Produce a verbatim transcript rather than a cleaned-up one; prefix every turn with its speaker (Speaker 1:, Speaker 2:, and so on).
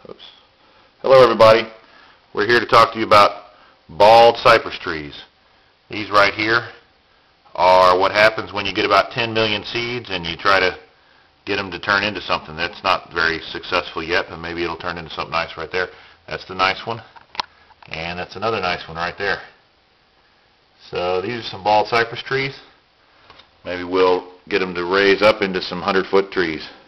Speaker 1: Oops. Hello everybody. We're here to talk to you about bald cypress trees. These right here are what happens when you get about ten million seeds and you try to get them to turn into something. That's not very successful yet, but maybe it'll turn into something nice right there. That's the nice one. And that's another nice one right there. So these are some bald cypress trees. Maybe we'll get them to raise up into some hundred foot trees.